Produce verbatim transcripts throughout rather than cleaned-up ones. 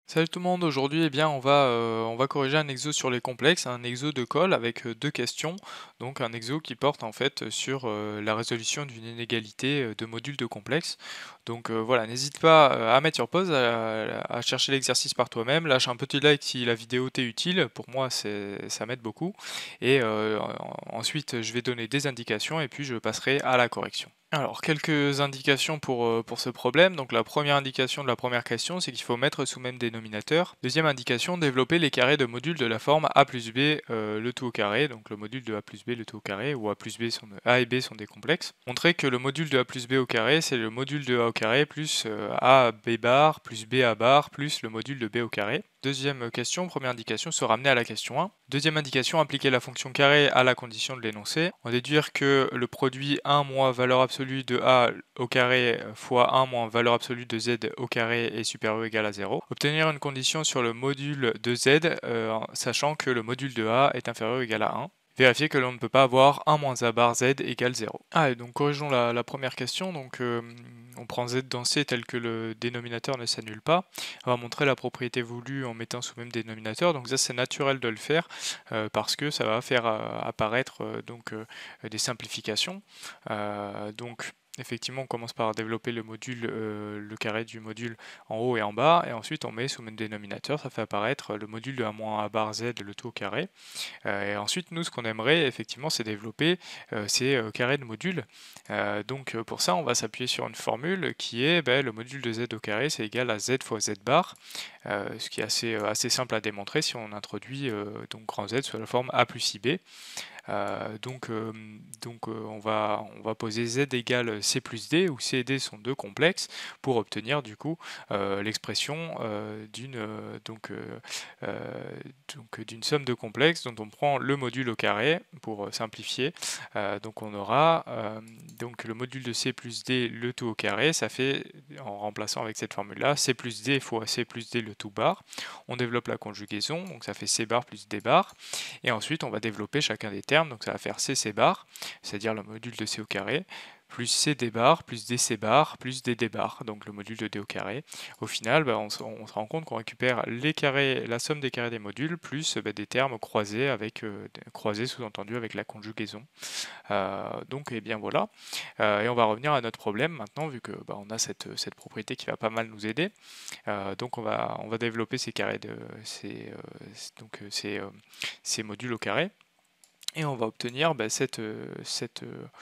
Salut tout le monde, aujourd'hui eh bien on va, euh, on va corriger un exo sur les complexes, un exo de colle avec euh, deux questions, donc un exo qui porte en fait sur euh, la résolution d'une inégalité euh, de modules de complexes. Donc euh, voilà, n'hésite pas euh, à mettre sur pause, à, à chercher l'exercice par toi-même, lâche un petit like si la vidéo t'est utile, pour moi c'est, ça m'aide beaucoup, et euh, en- ensuite je vais donner des indications et puis je passerai à la correction. Alors, quelques indications pour, euh, pour ce problème. Donc, la première indication de la première question, c'est qu'il faut mettre sous même dénominateur. Deuxième indication, développer les carrés de modules de la forme a plus b, euh, le tout au carré. Donc, le module de a plus b, le tout au carré, ou a plus b sont, a et b sont des complexes. Montrer que le module de a plus b au carré, c'est le module de a au carré plus euh, a b bar plus b a bar plus le module de b au carré. Deuxième question, première indication, se ramener à la question un. Deuxième indication, appliquer la fonction carré à la condition de l'énoncé. En déduire que le produit un moins valeur absolue de a au carré fois un moins valeur absolue de z au carré est supérieur ou égal à zéro. Obtenir une condition sur le module de z, euh, sachant que le module de a est inférieur ou égal à un. Vérifier que l'on ne peut pas avoir un moins a bar z égale zéro. Ah, et donc corrigeons la, la première question. Donc, euh, on prend z dans c tel que le dénominateur ne s'annule pas. On va montrer la propriété voulue en mettant sous même dénominateur. Donc ça, c'est naturel de le faire euh, parce que ça va faire euh, apparaître euh, donc euh, des simplifications. Euh, donc effectivement, on commence par développer le module, euh, le carré du module en haut et en bas, et ensuite on met sous même dénominateur, ça fait apparaître le module de un moins a bar z, le tout au carré. Euh, et ensuite, nous, ce qu'on aimerait, effectivement, c'est développer euh, ces euh, carrés de modules. Euh, donc, euh, pour ça, on va s'appuyer sur une formule qui est ben, le module de z au carré, c'est égal à z fois z bar, euh, ce qui est assez, euh, assez simple à démontrer si on introduit euh, donc grand Z sous la forme a plus ib. Euh, donc, euh, donc euh, on, va, on va poser z égale c plus d, où c et d sont deux complexes, pour obtenir du coup euh, l'expression euh, d'une euh, donc, euh, euh, donc, d'une somme de complexes dont on prend le module au carré pour euh, simplifier. Euh, donc on aura euh, donc le module de c plus d le tout au carré, ça fait, en remplaçant avec cette formule là, c plus d fois c plus d le tout bar. On développe la conjugaison, donc ça fait c bar plus d bar. Et ensuite, on va développer chacun des termes, donc ça va faire cc bar, c'est-à-dire le module de c au carré, plus cd bar, plus dc bar, plus dd bar, donc le module de d au carré. Au final, bah, on, se, on, se rend compte qu'on récupère les carrés, la somme des carrés des modules, plus bah, des termes croisés, avec, euh, croisés sous-entendu avec la conjugaison. Euh, donc, et bien voilà. Euh, et on va revenir à notre problème maintenant, vu que bah, on a cette, cette propriété qui va pas mal nous aider. Euh, donc on va, on va développer ces carrés de ces, euh, donc, ces, euh, ces modules au carré. Et on va obtenir bah, cette, cette,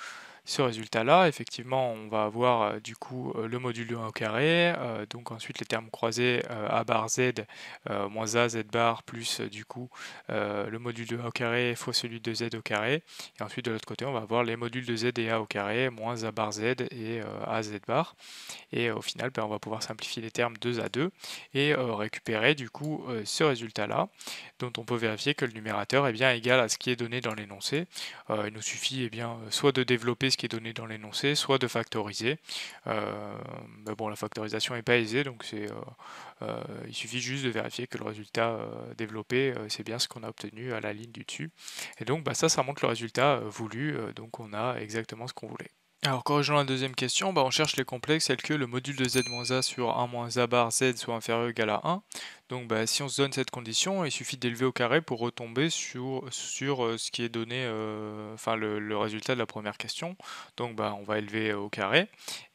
ce résultat-là. Effectivement, on va avoir euh, du coup euh, le module de un au carré, euh, donc ensuite les termes croisés euh, a bar z euh, moins a z bar plus euh, du coup euh, le module de a au carré fois celui de z au carré. Et ensuite de l'autre côté, on va avoir les modules de z et a au carré moins a bar z et euh, a z bar. Et euh, au final, ben, on va pouvoir simplifier les termes deux à deux et euh, récupérer du coup euh, ce résultat-là, dont on peut vérifier que le numérateur est bien égal à ce qui est donné dans l'énoncé. Euh, il nous suffit eh bien, soit de développer ce qui est donné dans l'énoncé, soit de factoriser. Euh, mais bon, la factorisation n'est pas aisée, donc c'est, euh, euh, il suffit juste de vérifier que le résultat euh, développé, euh, c'est bien ce qu'on a obtenu à la ligne du dessus. Et donc bah, ça, ça montre le résultat euh, voulu, euh, donc on a exactement ce qu'on voulait. Alors, corrigeons la deuxième question, bah, on cherche les complexes tels que le module de z-a sur un moins a bar z soit inférieur ou égal à un. Donc bah, si on se donne cette condition, il suffit d'élever au carré pour retomber sur, sur euh, ce qui est donné, euh, enfin le, le résultat de la première question. Donc bah, on va élever au carré.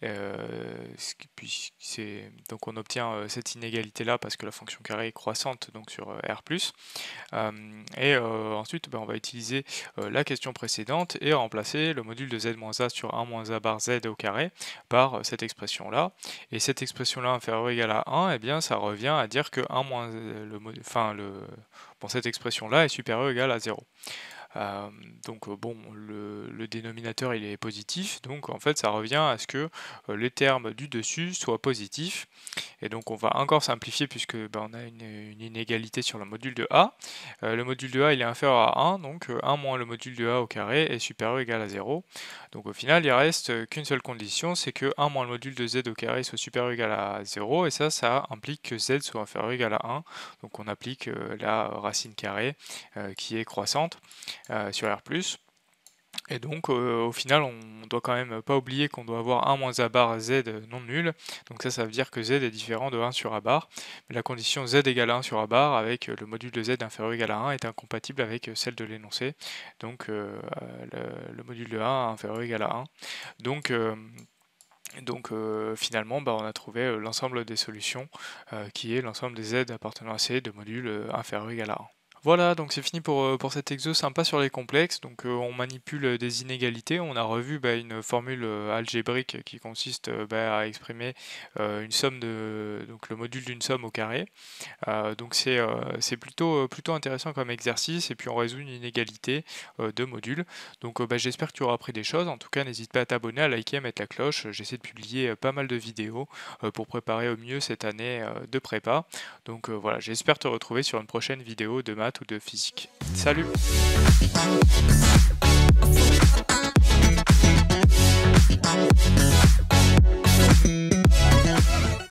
Euh, ce qui- puis c'est- donc on obtient euh, cette inégalité-là parce que la fonction carré est croissante donc sur euh, R plus. Euh, et euh, ensuite, ben, on va utiliser euh, la question précédente et remplacer le module de z-a sur un moins a bar z au carré par euh, cette expression-là. Et cette expression-là inférieure ou égale à un, eh bien, ça revient à dire que un moins, euh, le, enfin, le, bon, cette expression-là est supérieure ou égale à zéro. Euh, donc euh, bon, le, le dénominateur il est positif, donc en fait ça revient à ce que euh, les termes du dessus soient positifs. Et donc on va encore simplifier puisque ben, on a une, une inégalité sur le module de a. Euh, le module de a il est inférieur à un, donc euh, un moins le module de a au carré est supérieur ou égal à zéro. Donc au final il reste qu'une seule condition, c'est que un moins le module de z au carré soit supérieur ou égal à zéro, et ça, ça implique que z soit inférieur ou égal à un. Donc on applique euh, la racine carrée euh, qui est croissante euh, sur R plus. Et donc euh, au final on doit quand même pas oublier qu'on doit avoir un moins a bar z non nul, donc ça ça veut dire que z est différent de un sur a bar, mais la condition z égale à un sur a bar avec le module de z inférieur ou égal à un est incompatible avec celle de l'énoncé, donc euh, le, le module de un inférieur ou égal à un. Donc euh, donc euh, finalement bah, on a trouvé euh, l'ensemble des solutions euh, qui est l'ensemble des z appartenant à C de module euh, inférieur ou égal à un. Voilà, donc c'est fini pour, euh, pour cet exo sympa sur les complexes. Donc euh, on manipule euh, des inégalités. On a revu bah, une formule euh, algébrique qui consiste euh, bah, à exprimer euh, une somme de donc le module d'une somme au carré. Euh, donc c'est euh, c'est plutôt, euh, plutôt intéressant comme exercice. Et puis on résout une inégalité euh, de modules. Donc euh, bah, j'espère que tu auras appris des choses. En tout cas, n'hésite pas à t'abonner, à liker, à mettre la cloche. J'essaie de publier euh, pas mal de vidéos euh, pour préparer au mieux cette année euh, de prépa. Donc euh, voilà, j'espère te retrouver sur une prochaine vidéo de maths ou de physique. Salut! Thank you.